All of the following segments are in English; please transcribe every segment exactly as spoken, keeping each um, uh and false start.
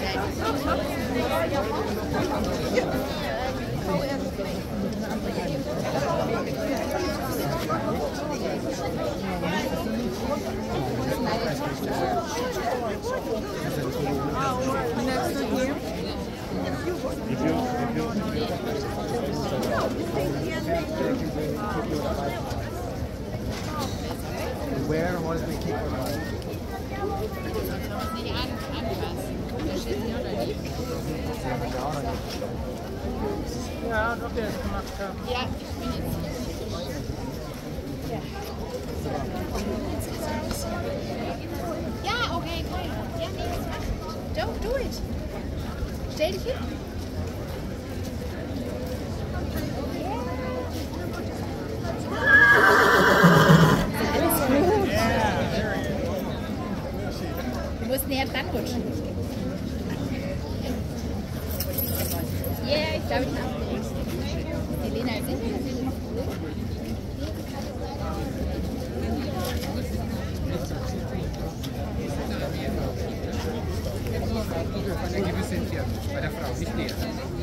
Where was the keep Ja, doch der ist gemacht haben. Ja, ich bin jetzt. Ja, okay, cool. Ja, nee, das mach. Don't do it. Stell dich hin. Du musst näher dran rutschen. Ja, yeah, ich glaube, ich habe Helena ist in eine gewisse Entfernung bei der Frau, nicht näher.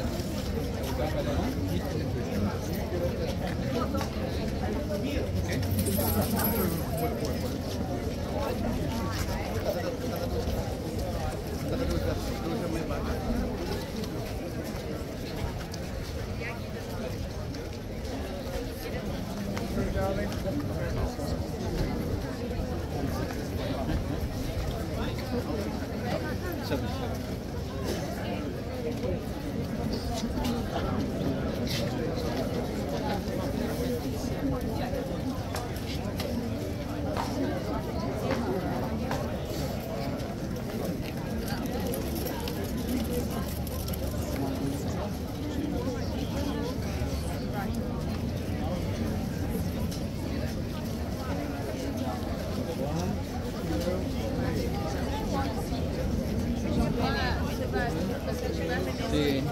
Sí.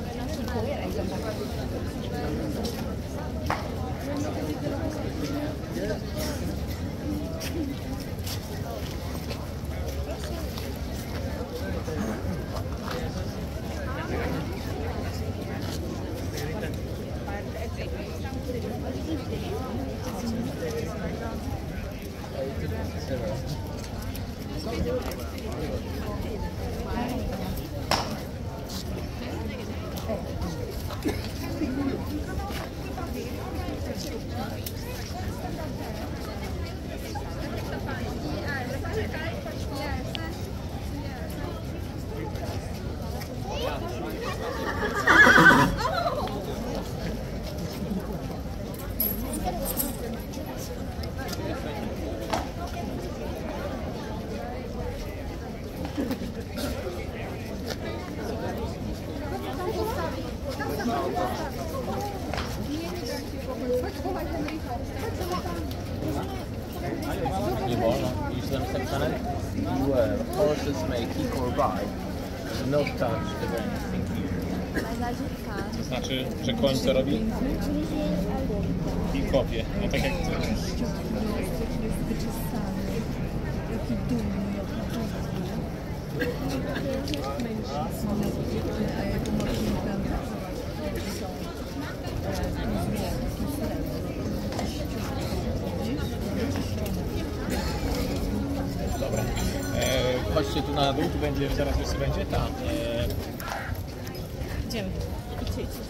Nie wolno. I jest tam napisane beware, horses may kick or bite, not touch the ground. To znaczy, że koń co robi? I kopie. No tak jak ty. Dobra. E, chodźcie tu na dół, tu będzie, zaraz jeszcze będzie ta. E... Idziemy. Idźcie, idźcie.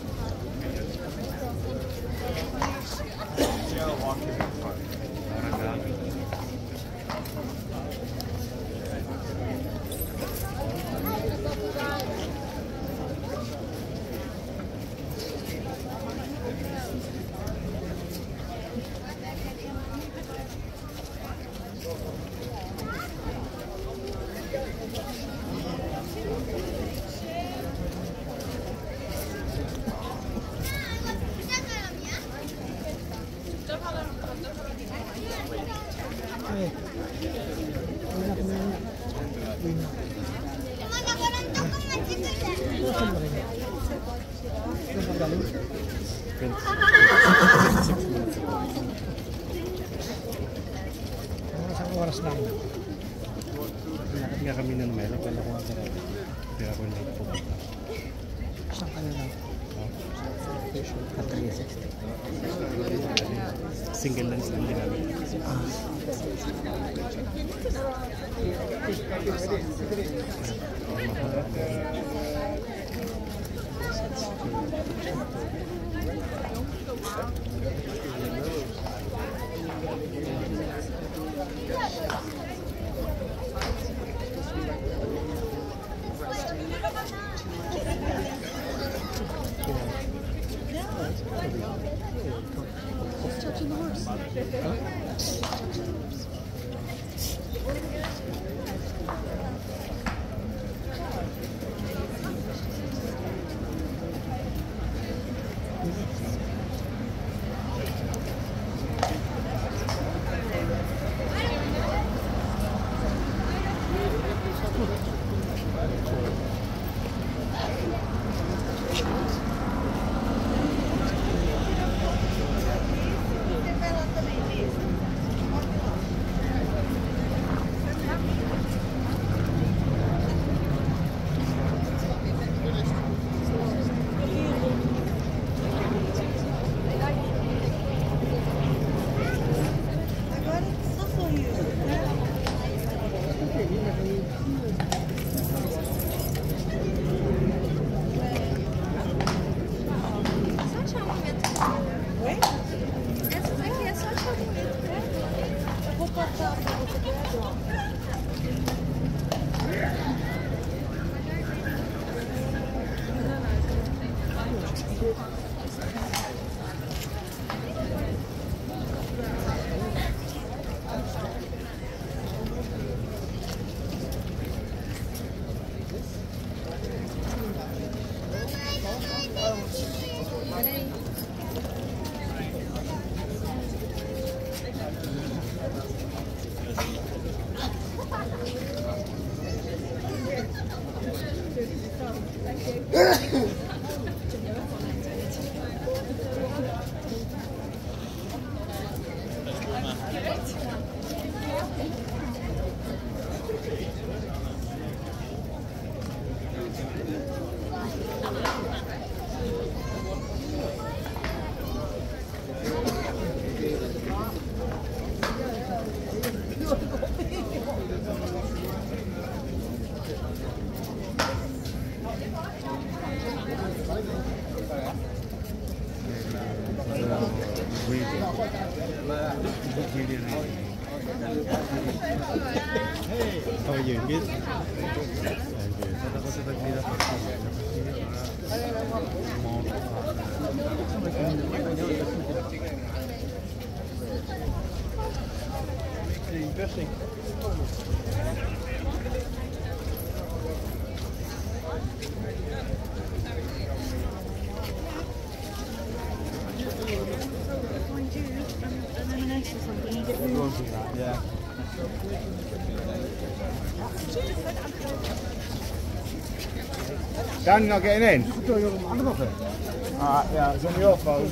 kaya kami ng Melo, kala ko ang sarap. Kaya ako nagpupunta. Saan ka na lang? Single lens lang ginamit. Touching the horse. Oh, you good? Ako sa tagmira pa. Interesting. Yeah. Dan, you're not getting in? Alright, yeah, it's on your phone.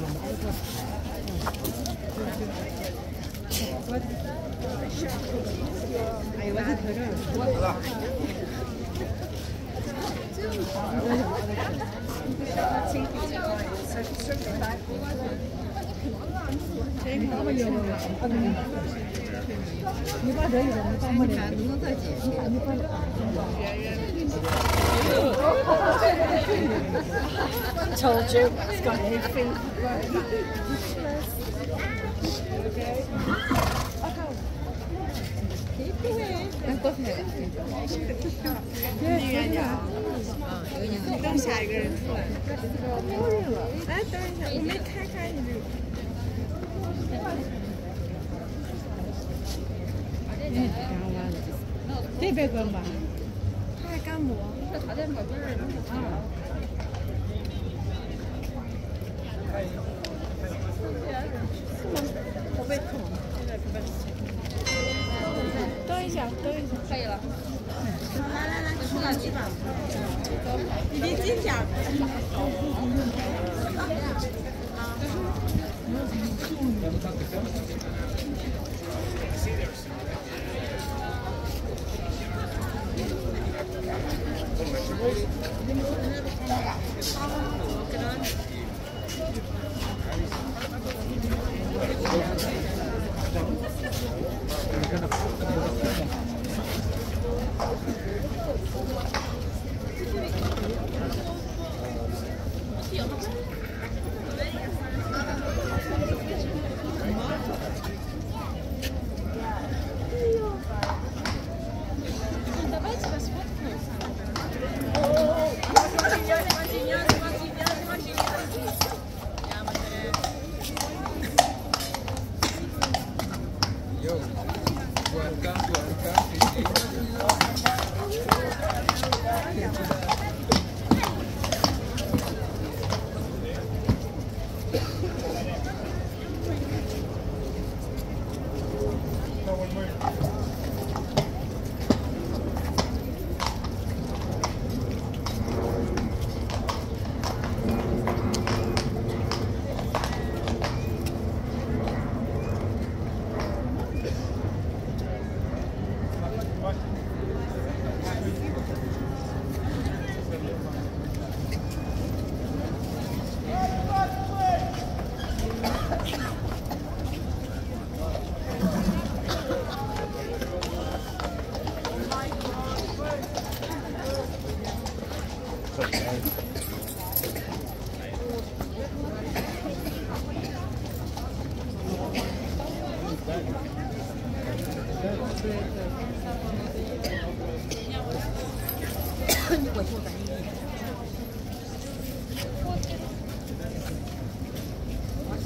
Told you it's got new feet. 刚下一个人出来。哎，等一下，我没开开你这个。嗯，干完了。这边关吧。他还干磨。他在旁边儿。啊。我被捅，现在被。等一下，等一下，可以了。来来来，出来去吧。你别进去。 我就感觉。